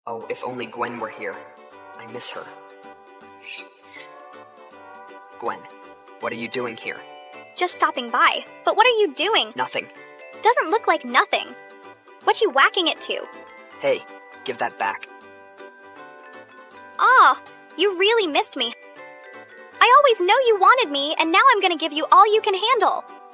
Oh, if only Gwen were here. I miss her. Gwen, what are you doing here? Just stopping by. But what are you doing? Nothing. Doesn't look like nothing. What you whacking it to? Hey, give that back. Ah, you really missed me. I always know you wanted me, and now I'm gonna give you all you can handle.